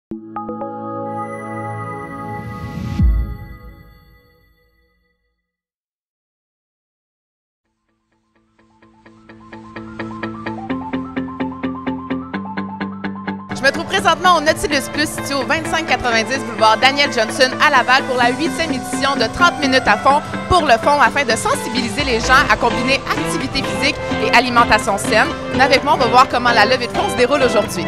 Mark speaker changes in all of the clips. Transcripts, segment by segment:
Speaker 1: Je me trouve présentement au Nautilus Plus, situé au 2590 boulevard Daniel Johnson à Laval pour la 8e édition de 30 minutes à fond pour le fond afin de sensibiliser les gens à combiner activité physique et alimentation saine. Avec moi, on va voir comment la levée de fonds se déroule aujourd'hui.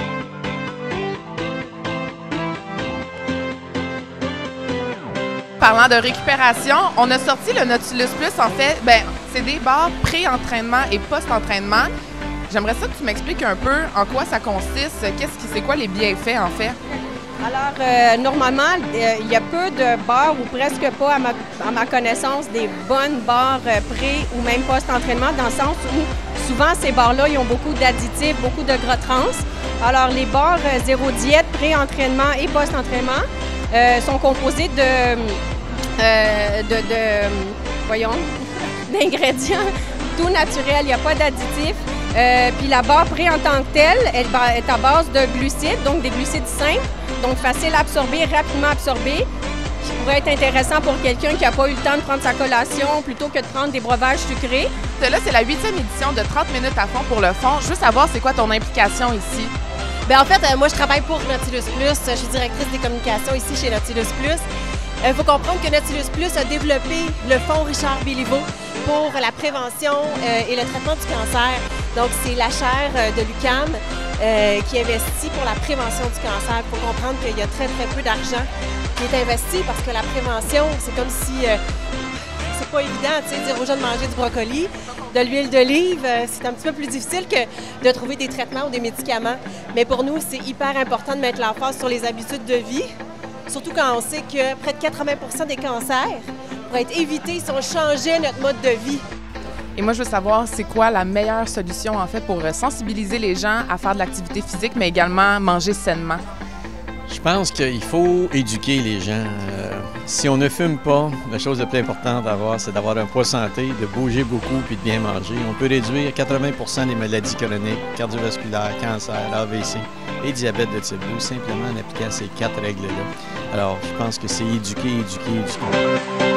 Speaker 1: Parlant de récupération, on a sorti le Nautilus Plus. En fait, c'est des barres pré-entraînement et post-entraînement. J'aimerais ça que tu m'expliques un peu en quoi ça consiste, c'est quoi les bienfaits en fait?
Speaker 2: Alors, normalement, il y a peu de barres ou presque pas, à ma connaissance, des bonnes barres pré- ou même post-entraînement, dans le sens où souvent ces barres-là, ils ont beaucoup d'additifs, beaucoup de gras trans. Alors, les barres zéro diète, pré-entraînement et post-entraînement sont composées d'ingrédients tout naturels, il n'y a pas d'additifs. Puis la barre pré en tant que telle, elle est à base de glucides, donc des glucides simples, donc facile à absorber, rapidement absorbé, qui pourrait être intéressant pour quelqu'un qui n'a pas eu le temps de prendre sa collation plutôt que de prendre des breuvages sucrés.
Speaker 1: Là, c'est la 8e édition de 30 minutes à fond pour le fond. Je veux savoir, c'est quoi ton implication ici?
Speaker 3: Bien, en fait, moi, je travaille pour Nautilus Plus. Je suis directrice des communications ici chez Nautilus Plus. Il faut comprendre que Nautilus Plus a développé le fonds Richard Béliveau pour la prévention et le traitement du cancer. Donc, c'est la chaire de l'UQAM qui investit pour la prévention du cancer. Il faut comprendre qu'il y a très, très peu d'argent qui est investi parce que la prévention, c'est comme si c'est pas évident, tu sais, dire aux gens de manger du brocoli, de l'huile d'olive, c'est un petit peu plus difficile que de trouver des traitements ou des médicaments. Mais pour nous, c'est hyper important de mettre l'emphase sur les habitudes de vie, surtout quand on sait que près de 80% des cancers pourraient être évités si on changeait notre mode de vie.
Speaker 1: Et moi, je veux savoir, c'est quoi la meilleure solution, en fait, pour sensibiliser les gens à faire de l'activité physique, mais également manger sainement?
Speaker 4: Je pense qu'il faut éduquer les gens. Si on ne fume pas, la chose la plus importante à avoir, c'est d'avoir un poids santé, de bouger beaucoup puis de bien manger. On peut réduire 80% des maladies chroniques, cardiovasculaires, cancer, AVC et diabète de type 2, simplement en appliquant ces 4 règles-là. Alors, je pense que c'est éduquer, éduquer, éduquer.